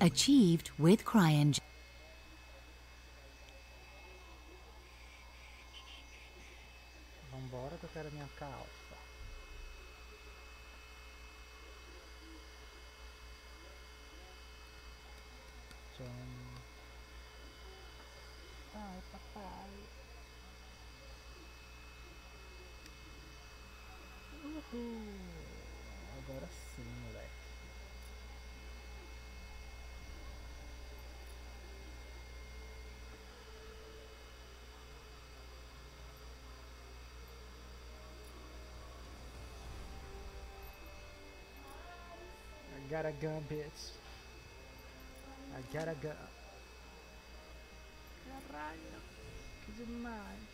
Achieved with CryEngine. Vambora que eu quero a minha calça. Tchau. Ai, papai. Uhul. Agora sim, moleque. I gotta go, bitch. I gotta go. Caralho, que demais.